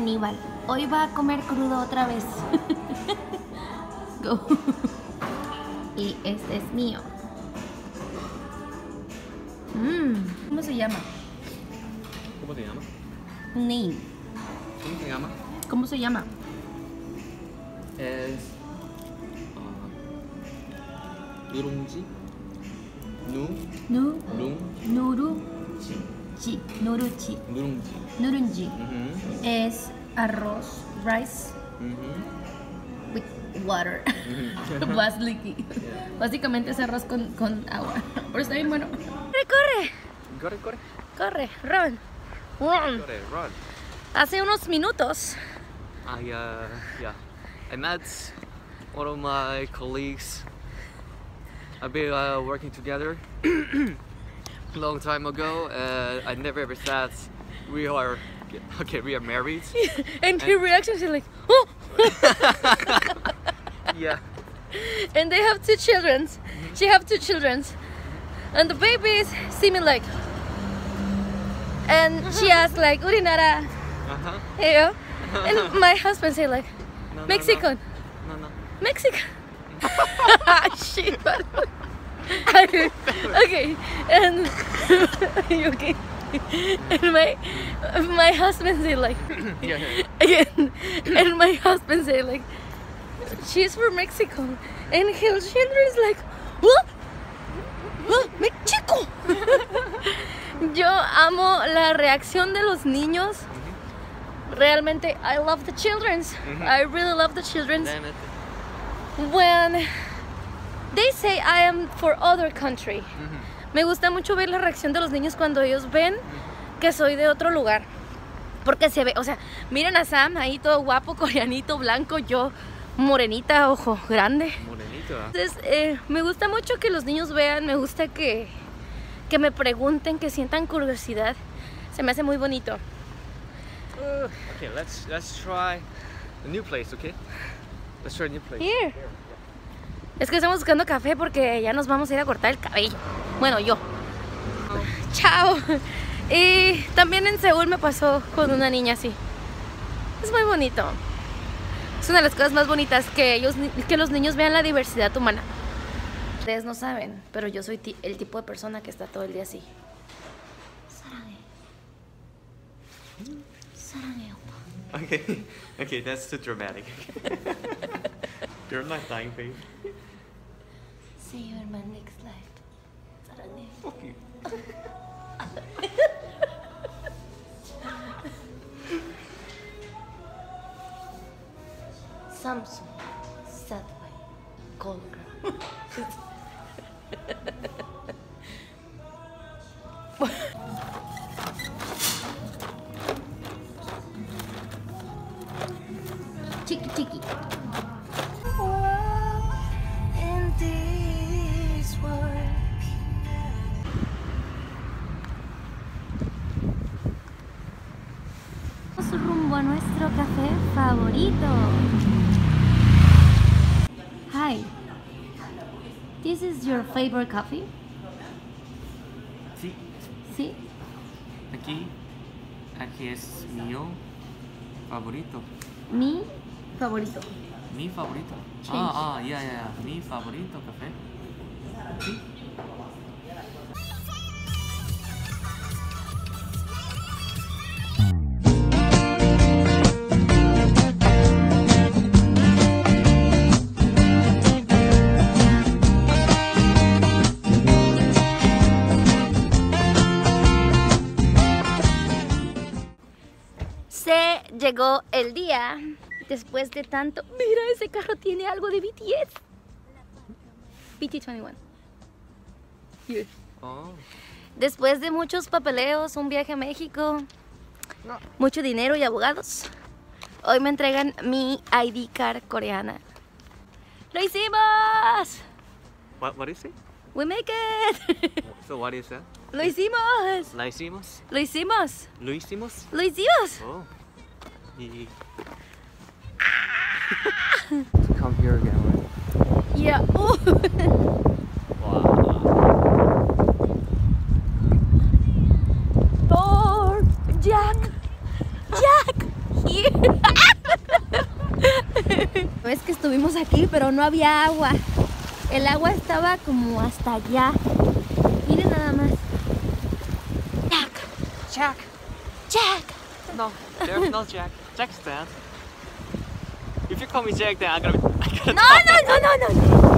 Aníbal. Hoy va a comer crudo otra vez. Go. Y este es mío. ¿Cómo se llama? ¿Cómo se llama? Name. ¿Cómo se llama? ¿Cómo se llama? Es 누룽지 누룽지. 누룽지. Es arroz, rice with water. Was leaky. Básicamente es arroz con agua. Pero está bien bueno. Corre, run. Run. Hace unos minutos. Yeah. I met one of my colleagues. I've been working together a long time ago. I never ever said we are married. And her reaction is like, oh! Yeah. And they have 2 children. She have 2 children. And the babies see me like, and she asks like, Urinara. You know? And my husband say like, No, Mexican. No. Mexican. Shit. Okay. And okay. And my husband say like, again. And my husband say like, she's from Mexico. And his children is like, what? Mexico. Yo amo la reacción de los niños. Realmente, I love the children's. I really love the children's. Damn it. When they say I am for other country. Me gusta mucho ver la reacción de los niños cuando ellos ven que soy de otro lugar. Porque se ve, o sea, miren a Sam ahí todo guapo, coreanito, blanco, yo morenita, ojo grande. Morenito. Entonces, me gusta mucho que los niños vean, me gusta que me pregunten, que sientan curiosidad. Se me hace muy bonito. Okay, let's try a new place, okay? Let's try a new place. Here. Es que estamos buscando café porque ya nos vamos a ir a cortar el cabello. Bueno, yo. Chao. Y también en Seúl me pasó con una niña así. Es muy bonito. Es una de las cosas más bonitas que los niños vean la diversidad humana. Ustedes no saben, pero yo soy el tipo de persona que está todo el día así. 사랑해 오빠. Okay, that's too dramatic. You're not dying, babe. See you in my next life. 사랑해. Fuck you. Samsung, Satway, Colgar. Chiqui. In this world. Vamos rumbo a nuestro café favorito. Hi. This is your favorite coffee? Sí. Sí. Aquí es mío favorito. Mi favorito. Mi favorito. Change. Yeah. Mi favorito café. Sí. Se llegó el día después de tanto. Mira, ese carro tiene algo de BTS. BT21. Here. Oh. Después de muchos papeleos, un viaje a México, mucho dinero y abogados, hoy me entregan mi ID card coreana. ¡Lo hicimos! What is it? We make it. So what is that? Lo hicimos. ¿La hicimos? Lo hicimos. ¿Lo hicimos? Lo hicimos. Oh. Come here again, right? Yeah. Wow. Lord, Jack, here. vez que estuvimos aquí, pero no había agua. El agua estaba como hasta allá. Miren nada más. Jack. Jack. No, there's no Jack. Jack's dead. If you call me Jack, then I'm gonna No.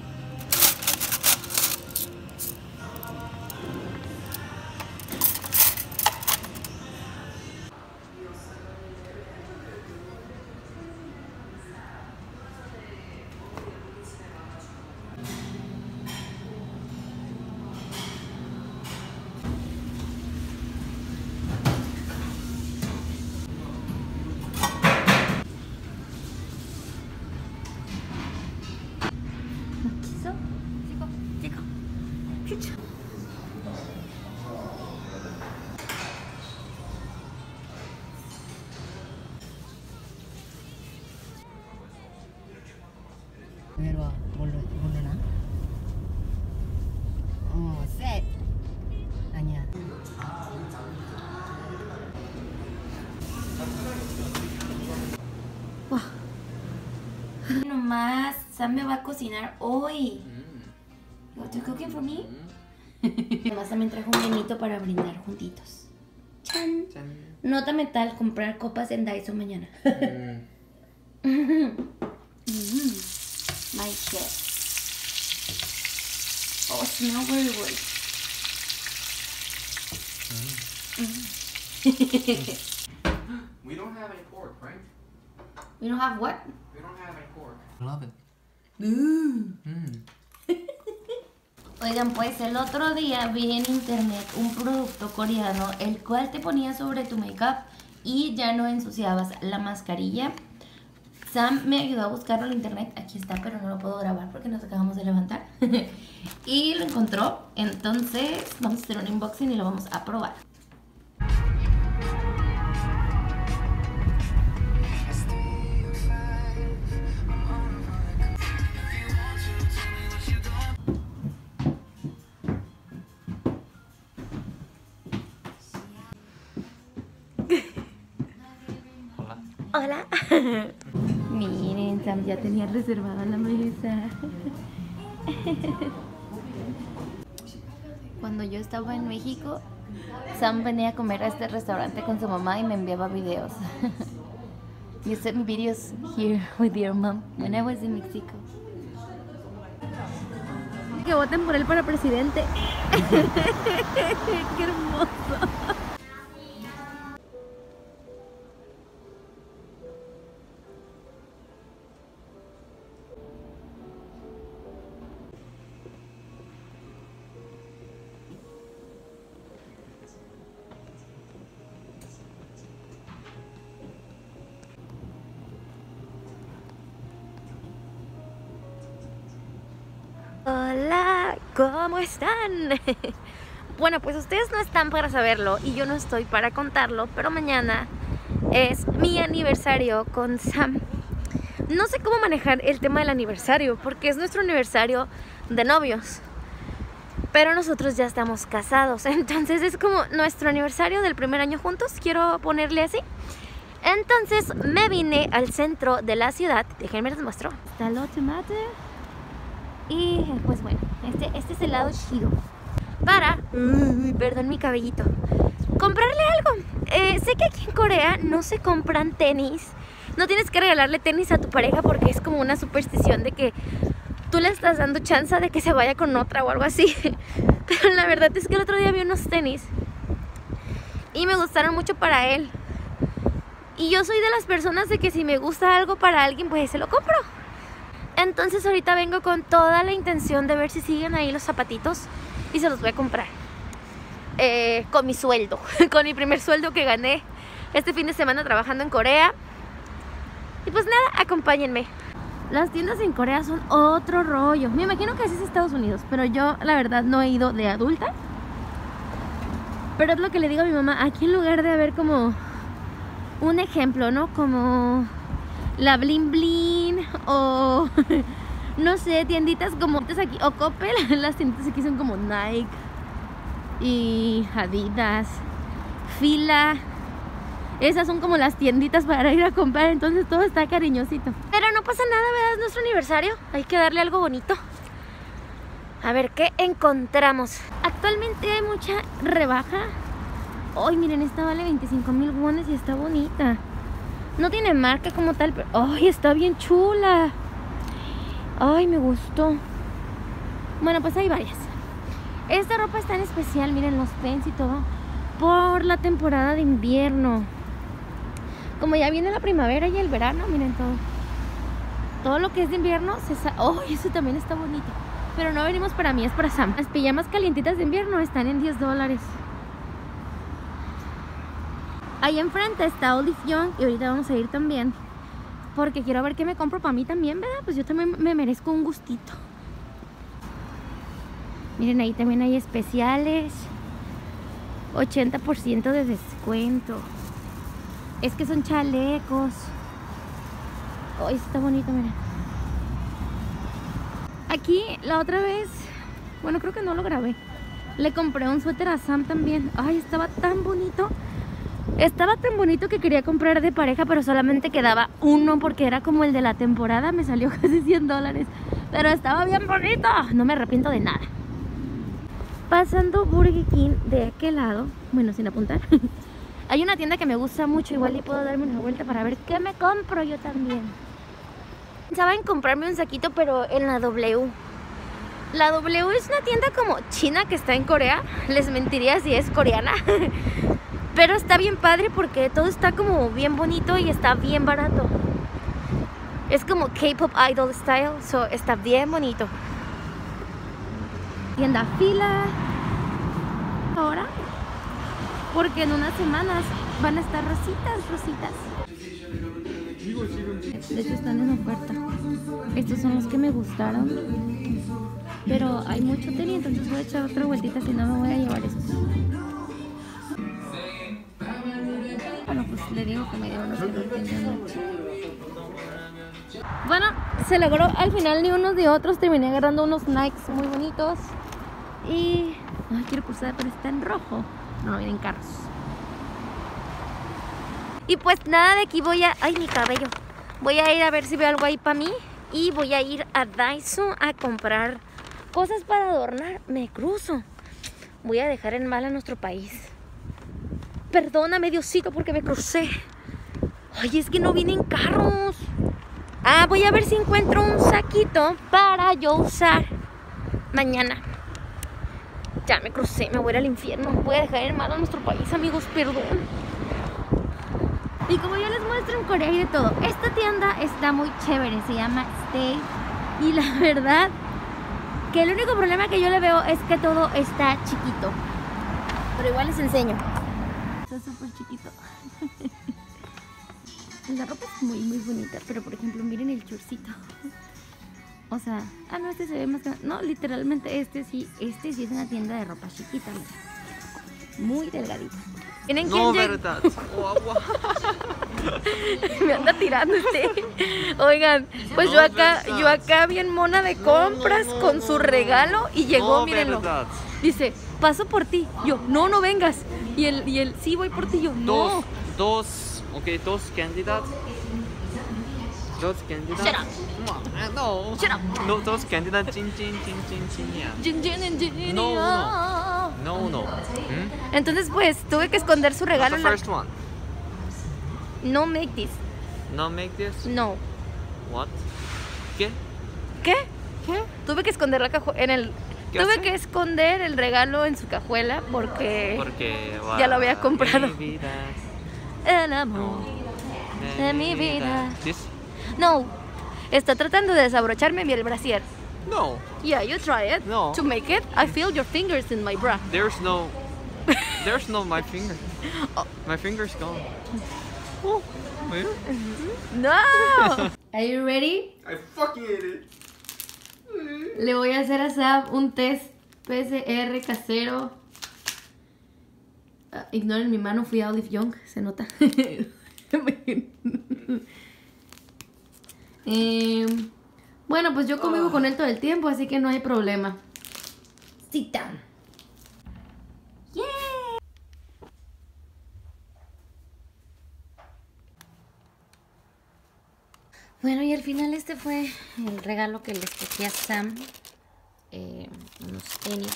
외로워 모르나? 셋 아니야. Nomás, Sam me va a cocinar hoy. What, you cooking for me? Nomás también trajo un menito para brindar juntitos. ¡Chan! Nota mental, comprar copas en Daiso mañana. My shit. Oh, smell very good. We don't have any pork, right? We don't have what? We don't have any pork. I love it. Oigan, pues el otro día vi en internet un producto coreano el cual te ponía sobre tu make-up y ya no ensuciabas la mascarilla. Sam me ayudó a buscarlo en internet, aquí está, pero no lo puedo grabar porque nos acabamos de levantar. Y lo encontró, entonces vamos a hacer un unboxing y lo vamos a probar. Hola. Miren, Sam ya tenía reservada la mesa. Cuando yo estaba en México, Sam venía a comer a este restaurante con su mamá y me enviaba videos. You sent me videos here with your mom when I was in Mexico. Que voten por él para presidente. Qué hermoso. Hola, ¿cómo están? Bueno, pues ustedes no están para saberlo y yo no estoy para contarlo, pero mañana es mi aniversario con Sam. No sé cómo manejar el tema del aniversario porque es nuestro aniversario de novios, pero nosotros ya estamos casados, entonces es como nuestro aniversario del primer año juntos, quiero ponerle así. Entonces me vine al centro de la ciudad, déjenme les muestro. Está el tomate. Y pues bueno, este es el lado chido. Para, perdón mi cabellito, comprarle algo. Sé que aquí en Corea no se compran tenis. No tienes que regalarle tenis a tu pareja porque es como una superstición de que tú le estás dando chance de que se vaya con otra o algo así. Pero la verdad es que el otro día vi unos tenis y me gustaron mucho para él. Y yo soy de las personas de que si me gusta algo para alguien, pues se lo compro. Entonces ahorita vengo con toda la intención de ver si siguen ahí los zapatitos y se los voy a comprar con mi sueldo, con mi primer sueldo que gané este fin de semana trabajando en Corea. Y pues nada, acompáñenme. Las tiendas en Corea son otro rollo. Me imagino que así es Estados Unidos, pero yo la verdad no he ido de adulta. Pero es lo que le digo a mi mamá, aquí en lugar de haber como un ejemplo, ¿no? Como la Blin Blin o no sé, tienditas como aquí o Coppel, las tienditas aquí son como Nike y Adidas, Fila. Esas son como las tienditas para ir a comprar, entonces todo está cariñosito. Pero no pasa nada, ¿verdad? Es nuestro aniversario, hay que darle algo bonito. A ver qué encontramos. Actualmente hay mucha rebaja. Ay, miren, esta vale 25,000 wones y está bonita. No tiene marca como tal, pero ay, está bien chula. Ay, me gustó. Bueno, pues hay varias. Esta ropa está en especial, miren los pants y todo, por la temporada de invierno. Como ya viene la primavera y el verano, miren todo. Todo lo que es de invierno se ¡ay, eso también está bonito! Pero no venimos para mí, es para Sam. Las pijamas calientitas de invierno están en $10. Ahí enfrente está Olive Young y ahorita vamos a ir también, porque quiero ver qué me compro para mí también, ¿verdad? Pues yo también me merezco un gustito. Miren, ahí también hay especiales. 80% de descuento. Es que son chalecos. Ay, está bonito, miren. Aquí la otra vez, bueno, creo que no lo grabé, le compré un suéter a Sam también. Ay, estaba tan bonito. Estaba tan bonito que quería comprar de pareja, pero solamente quedaba uno porque era como el de la temporada. Me salió casi $100, pero estaba bien bonito. No me arrepiento de nada. Pasando Burger King de aquel lado, bueno, sin apuntar, hay una tienda que me gusta mucho. Igual y puedo darme una vuelta para ver qué me compro yo también. Pensaba en comprarme un saquito, pero en la W. La W es una tienda como china que está en Corea. Les mentiría si es coreana. Pero está bien padre porque todo está como bien bonito y está bien barato. Es como K-pop idol style, so está bien bonito. Tienda fila ahora, porque en unas semanas van a estar rositas. De hecho están en oferta. Estos son los que me gustaron, pero hay mucho tenis, entonces voy a echar otra vueltita, si no me voy a llevar estos. Bueno, pues le digo que me dio unos que no tenían mucho. Bueno, se logró al final ni unos ni otros. Terminé agarrando unos Nikes muy bonitos. Y... ay, quiero cruzar, pero está en rojo. No, vienen carros. Y pues nada, de aquí voy a... ay, mi cabello. Voy a ir a ver si veo algo ahí para mí. Y voy a ir a Daiso a comprar cosas para adornar. Me cruzo. Voy a dejar en mal a nuestro país. Perdóname, Diosito, porque me crucé. Ay, es que no vienen carros. Ah, voy a ver si encuentro un saquito para yo usar mañana. Ya me crucé, me voy a ir al infierno. Voy a dejar en mal a nuestro país, amigos, perdón. Y como yo les muestro, en Corea hay de todo. Esta tienda está muy chévere, se llama Stay. Y la verdad que el único problema que yo le veo es que todo está chiquito. Pero igual les enseño. Está súper chiquito. La ropa es muy bonita, pero por ejemplo miren el chorcito. O sea, ah no, este se ve más grande. No, literalmente este sí es una tienda de ropa chiquita, mira. Muy delgadita. ¿Tienen No, quién verdad. me anda tirando Oigan, pues No, yo acá bien mona de compras con su regalo y llegó, No, mírenlo. verdad. Dice, paso por ti. Yo, no vengas. Y él, sí voy por ti. Yo, no. Dos candidates. Dos candidates. Shut up. No. Shut up. No, dos candidates. No. Entonces pues tuve que esconder su regalo What's en the la... first one? No make this. No make this? No. What? ¿Qué? ¿Qué? Tuve que esconder la cajuela en el... ¿Qué Tuve hace? que esconder el regalo en su cajuela porque wow, ya lo había comprado. mi vida, El amor de mi vida. This? No. Está tratando de desabrocharme el brasier. No. Yeah, you try it. No. To make it, I feel your fingers in my bra. There's no my finger. My finger's gone. Oh, mira. No. Are you ready? I fucking hate it. Le voy a hacer a Sam un test PCR casero. Ignoren mi mano, fui a Olive Young, se nota. Bueno, pues yo convivo con él todo el tiempo, así que no hay problema. Sit down. Yeah. Bueno, y al final este fue el regalo que le escogí a Sam. Unos tenis.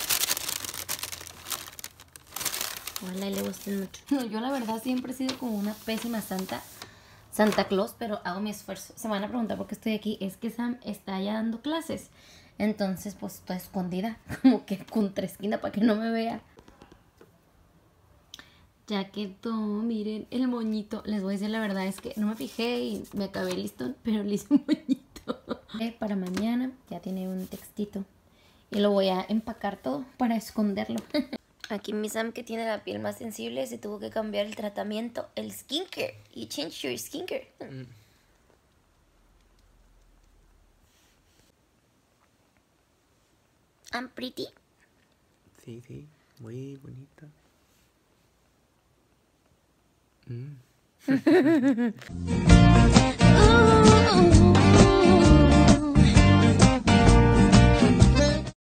Ojalá y le gusten mucho. No, yo la verdad siempre he sido como una pésima Santa Claus, pero hago mi esfuerzo. Se van a preguntar por qué estoy aquí. Es que Sam está ya dando clases. Entonces, pues, estoy escondida. Como que contra esquina para que no me vea. Ya quedó, miren, el moñito. Les voy a decir la verdad, es que no me fijé y me acabé el listón, pero le hice un moñito. Para mañana ya tiene un textito. Y lo voy a empacar todo para esconderlo. Aquí mi Sam, que tiene la piel más sensible, se tuvo que cambiar el tratamiento, el skincare. You change your skincare. I'm pretty. Sí, sí, muy bonita.